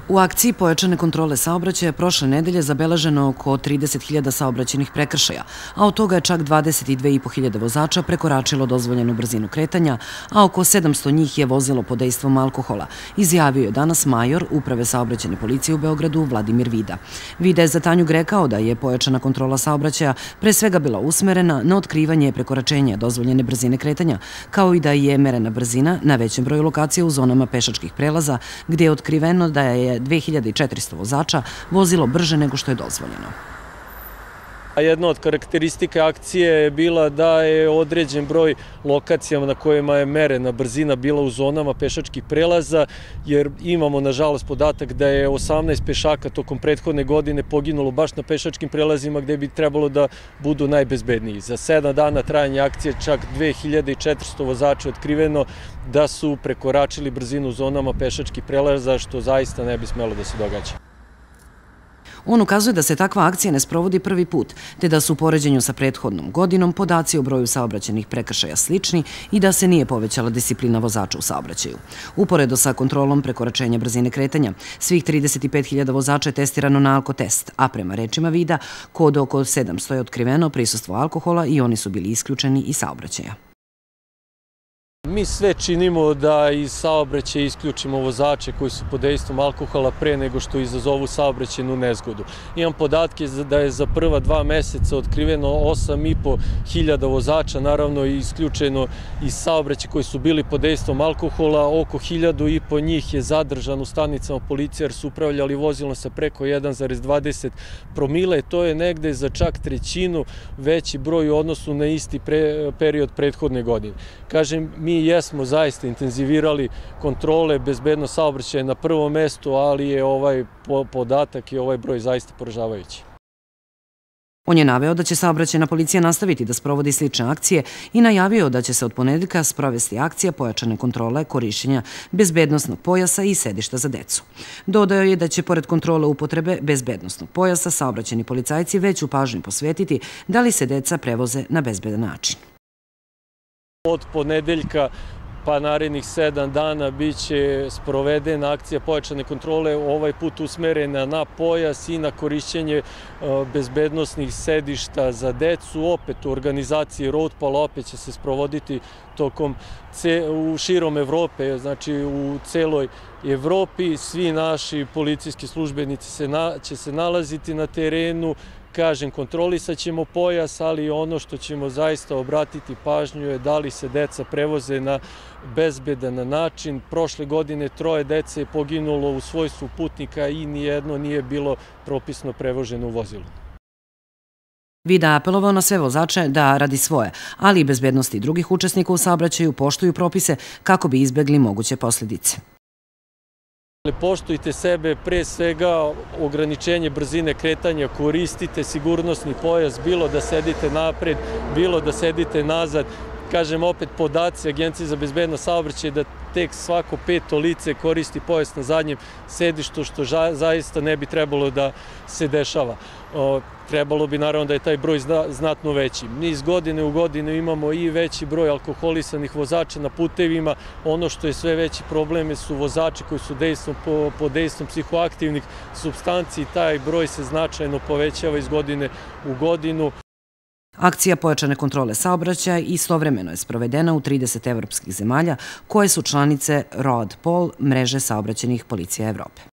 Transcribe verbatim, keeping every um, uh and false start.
U akciji pojačane kontrole saobraćaja prošle nedelje zabeleženo oko trideset hiljada saobraćajnih prekršaja, a od toga je čak dvadeset dve i po hiljade vozača prekoračilo dozvoljenu brzinu kretanja, a oko sedamsto njih je vozilo pod dejstvom alkohola, izjavio je danas major Uprave saobraćajne policije u Beogradu Vladimir Vida. Vida je za Tanjug rekao da je pojačana kontrola saobraćaja pre svega bila usmerena na otkrivanje prekoračenja dozvoljene brzine kretanja, kao i da je merena brzina na većem broju lokacija u zonama pešačkih prelaza, gde je otkriveno da je dve hiljade četiristo vozača vozilo brže nego što je dozvoljeno. Jedna od karakteristika akcije je bila da je određen broj lokacijama na kojima je merena brzina bila u zonama pešačkih prelaza, jer imamo nažalost podatak da je osamnaest pešaka tokom prethodne godine poginulo baš na pešačkim prelazima gde bi trebalo da budu najbezbedniji. Za sedam dana trajanja akcije čak dve hiljade četiristo vozača je otkriveno da su prekoračili brzinu u zonama pešačkih prelaza, što zaista ne bi smelo da se događa. On ukazuje da se takva akcija ne sprovodi prvi put, te da su u poređenju sa prethodnom godinom podaci o broju saobraćajnih prekršaja slični i da se nije povećala disciplina vozača u saobraćaju. Uporedo sa kontrolom prekoračenja brzine kretanja, svih trideset pet hiljada vozača je testirano na alkotest, a prema rečima Vida, kod oko sedamsto je otkriveno prisustvo alkohola i oni su bili isključeni iz saobraćaja. Mi sve činimo da iz saobraćaja isključimo vozače koji su pod dejstvom alkohola pre nego što izazovu saobraćajnu nezgodu. Imam podatke da je za prva dva meseca otkriveno osam i po hiljada vozača, naravno i isključeno iz saobraćaja koji su bili pod dejstvom alkohola, oko hiljadu i po njih je zadržano u stanicama policije jer su upravljali vozilom sa preko jedan zarez dvadeset promile. To je negde za čak trećinu veći broj u odnosu na isti period prethodne godine. Kažem, mi Mi jesmo zaista intenzivirali kontrole, bezbednost saobraćaja na prvom mestu, ali je ovaj podatak i ovaj broj zaista poražavajući. On je naveo da će saobraćajna policija nastaviti da sprovodi slične akcije i najavio da će se od ponedeljka sprovesti akcija pojačane kontrole korišćenja bezbednosnog pojasa i sedišta za decu. Dodao je da će pored kontrole upotrebe bezbednosnog pojasa saobraćajni policajci veću pažnju posvetiti da li se deca prevoze na bezbedan način. Od ponedeljka pa narednih sedam dana biće sprovedena akcija pojačane kontrole, ovaj put usmerena na pojas i na korišćenje bezbednosnih sedišta za decu. Opet u organizaciji Roadpal opet će se sprovoditi tokom u širom Evrope, znači u celoj Evropi. Svi naši policijski službenici će se nalaziti na terenu. Kažem, kontrolisat ćemo pojas, ali ono što ćemo zaista obratiti pažnju je da li se deca prevoze na bezbedan način. Prošle godine troje dece je poginulo u svojstvu putnika i nijedno nije bilo propisno prevoženo u vozilu. Vida apelovao na sve vozače da radi svoje, ali i bezbednosti drugih učesnika u saobraćaju poštuju propise kako bi izbegli moguće posljedice. Poštujte sebe, pre svega ograničenje brzine kretanja, koristite sigurnosni pojas, bilo da sedite napred, bilo da sedite nazad. Kažem opet, podaci Agencije za bezbednost saobraćaja da tek svako peto lice koristi pojas na zadnjem sedištu, što zaista ne bi trebalo da se dešava. Trebalo bi naravno da je taj broj znatno veći. Mi iz godine u godinu imamo i veći broj alkoholisanih vozača na putevima. Ono što je sve veći problem su vozači koji su pod dejstvom psihoaktivnih supstanci i taj broj se značajno povećava iz godine u godinu. Akcija pojačane kontrole saobraćaja istovremeno je sprovedena u trideset evropskih zemalja koje su članice Roadpal, mreže saobraćajnih policija Evrope.